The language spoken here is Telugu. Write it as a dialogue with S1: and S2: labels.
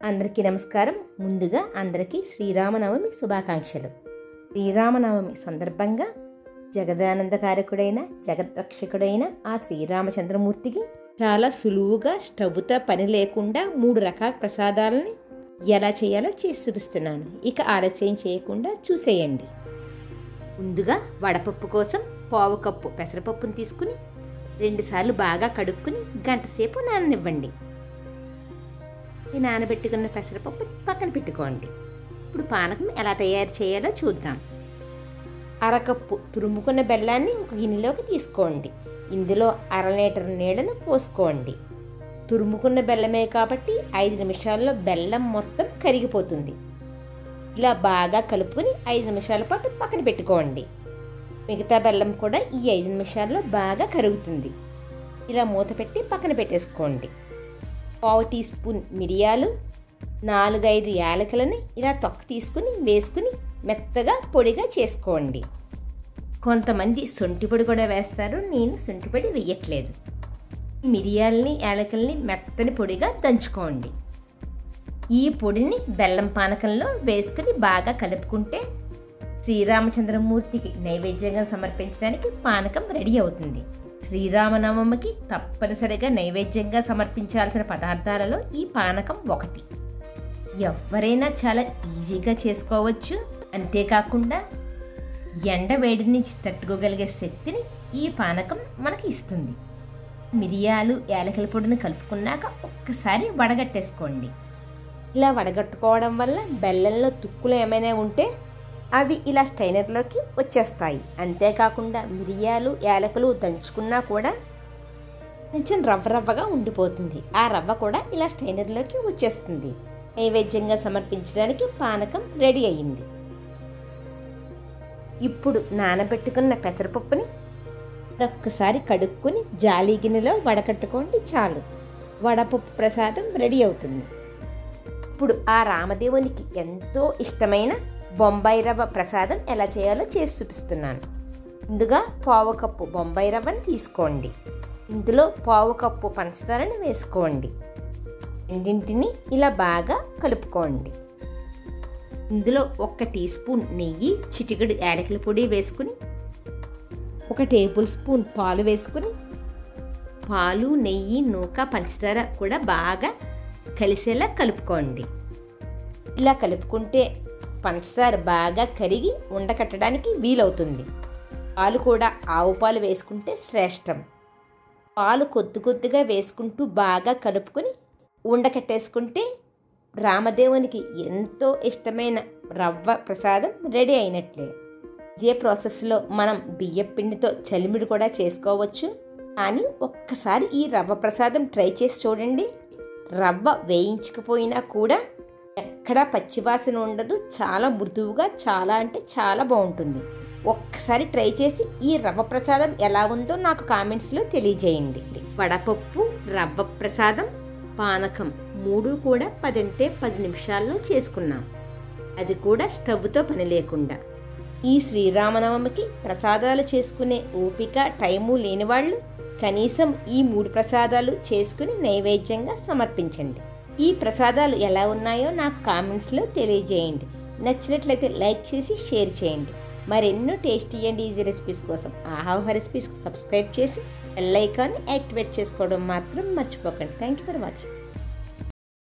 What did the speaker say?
S1: అందరికీ నమస్కారం. ముందుగా అందరికీ శ్రీరామనవమి శుభాకాంక్షలు. శ్రీరామనవమి సందర్భంగా జగదానందకారకుడైన జగద్రక్షకుడైన ఆ శ్రీరామచంద్రమూర్తికి చాలా సులువుగా స్టవ్తో పని లేకుండా 3 రకాల ప్రసాదాలని ఎలా చేయాలో చేసి చూపిస్తున్నాను. ఇక ఆలస్యం చేయకుండా చూసేయండి. ముందుగా వడపప్పు కోసం 1/2 కప్పు పెసరపప్పును తీసుకుని 2 సార్లు బాగా కడుక్కుని గంట సేపు నాననివ్వండి. ఈ నానబెట్టుకున్న పెసరపప్పు పక్కన పెట్టుకోండి. ఇప్పుడు పానకం ఎలా తయారు చేయాలో చూద్దాం. 1/2 కప్పు తురుముకున్న బెల్లాన్ని ఒక గిన్నెలోకి తీసుకోండి. ఇందులో 1/2 లీటర్ నీళ్ళను పోసుకోండి. తురుముకున్న బెల్లమే కాబట్టి 5 నిమిషాల్లో బెల్లం మొత్తం కరిగిపోతుంది. ఇలా బాగా కలుపుకొని 5 నిమిషాల పాటు పక్కన పెట్టుకోండి. మిగతా బెల్లం కూడా ఈ 5 నిమిషాల్లో బాగా కరుగుతుంది. ఇలా మూత పెట్టి పక్కన పెట్టేసుకోండి. 1/2 టీ స్పూన్ మిరియాలు, 4-5 యాలకులని ఇలా తొక్క తీసుకుని వేసుకుని మెత్తగా పొడిగా చేసుకోండి. కొంతమంది శొంఠి పొడి కూడా వేస్తారు. నేను శొంఠి పొడి వేయట్లేదు. మిరియాలని యాలకులని మెత్తని పొడిగా దంచుకోండి. ఈ పొడిని బెల్లం పానకంలో వేసుకుని బాగా కలుపుకుంటే శ్రీరామచంద్రమూర్తికి నైవేద్యంగా సమర్పించడానికి పానకం రెడీ అవుతుంది. శ్రీరామనవమికి తప్పనిసరిగా నైవేద్యంగా సమర్పించాల్సిన పదార్థాలలో ఈ పానకం ఒకటి. ఎవరైనా చాలా ఈజీగా చేసుకోవచ్చు. అంతేకాకుండా ఎండ వేడి నుంచి తట్టుకోగలిగే శక్తిని ఈ పానకం మనకి ఇస్తుంది. మిరియాలు యాలకుల పొడిని కలుపుకున్నాక ఒక్కసారి వడగట్టేసుకోండి. ఇలా వడగట్టుకోవడం వల్ల బెల్లంలో తుక్కులు ఏమైనా ఉంటే అవి ఇలా స్టైనర్లోకి వచ్చేస్తాయి. అంతేకాకుండా మిరియాలు యాలకులు దంచుకున్నా కూడా కొంచెం రవ్వగా ఉండిపోతుంది. ఆ రవ్వ కూడా ఇలా స్టైనర్లోకి వచ్చేస్తుంది. నైవేద్యంగా సమర్పించడానికి పానకం రెడీ అయ్యింది. ఇప్పుడు నానబెట్టుకున్న పెసరపప్పుని ఒక్కసారి కడుక్కుని జాలి గిన్నెలో వడకట్టుకోండి. చాలు, వడపప్పు ప్రసాదం రెడీ అవుతుంది. ఇప్పుడు ఆ రామదేవునికి ఎంతో ఇష్టమైన బొంబాయి రవ్వ ప్రసాదం ఎలా చేయాలో చేసి చూపిస్తున్నాను. ముందుగా 1/2 కప్పు బొంబాయి రవ్వని తీసుకోండి. ఇందులో 1/2 కప్పు పంచదారని వేసుకోండి. రెండింటిని ఇలా బాగా కలుపుకోండి. ఇందులో 1 టీ స్పూన్ నెయ్యి, చిటికెడు యాలకుల పొడి వేసుకుని 1 టేబుల్ స్పూన్ పాలు వేసుకుని పాలు, నెయ్యి, నూక, పంచదార కూడా బాగా కలిసేలా కలుపుకోండి. ఇలా కలుపుకుంటే పంచదార బాగా కరిగి ఉండకట్టడానికి వీలవుతుంది. పాలు కూడా ఆవు పాలు వేసుకుంటే శ్రేష్టం. పాలు కొద్దిగా వేసుకుంటూ బాగా కలుపుకొని ఉండకట్టేసుకుంటే రామదేవునికి ఎంతో ఇష్టమైన రవ్వ ప్రసాదం రెడీ అయినట్లే. ఇదే ప్రాసెస్లో మనం బియ్యం పిండితో చలిమిడి కూడా చేసుకోవచ్చు. కానీ ఒక్కసారి ఈ రవ్వ ప్రసాదం ట్రై చేసి చూడండి. రవ్వ వేయించకపోయినా కూడా ఎక్కడా పచ్చివాసన ఉండదు. చాలా మృదువుగా, చాలా అంటే చాలా బాగుంటుంది. ఒక్కసారి ట్రై చేసి ఈ రవ్వ ప్రసాదం ఎలా ఉందో నాకు కామెంట్స్లో తెలియజేయండి. వడపప్పు, రవ్వ ప్రసాదం, పానకం 3 కూడా 10 అంటే 10 నిమిషాల్లో చేసుకున్నాం. అది కూడా స్టవ్తో పని లేకుండా. ఈ శ్రీరామనవమికి ప్రసాదాలు చేసుకునే ఓపిక, టైము లేని వాళ్ళు కనీసం ఈ 3 ప్రసాదాలు చేసుకుని నైవేద్యంగా సమర్పించండి. ఈ ప్రసాదాలు ఎలా ఉన్నాయో నాకు కామెంట్స్లో తెలియజేయండి. నచ్చినట్లయితే లైక్ చేసి షేర్ చేయండి. మరెన్నో టేస్టీ అండ్ ఈజీ రెసిపీస్ కోసం ఆహావ రెసిపీస్కి సబ్స్క్రైబ్ చేసి బెల్ ఐకాన్ని యాక్టివేట్ చేసుకోవడం మాత్రం మర్చిపోకండి. Thank you for watching.